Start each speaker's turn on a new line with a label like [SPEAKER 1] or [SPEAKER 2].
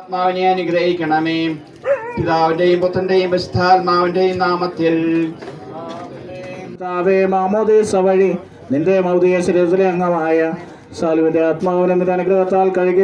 [SPEAKER 1] ആത്മാവിനെ അനുഗ്രഹിക്കണമേ. പിതാവിന്റെയും പുത്രന്റെയും പരിശുദ്ധാത്മാവിന്റെയും നാമത്തിൽ.
[SPEAKER 2] മാമോദീസ വഴി നിന്റെ മൗതിക ശരീരത്തിലെ അംഗമായ സാലുവിന്റെ ആത്മാവിനെ നിന്റെ അനുഗ്രഹത്താൽ കഴുകി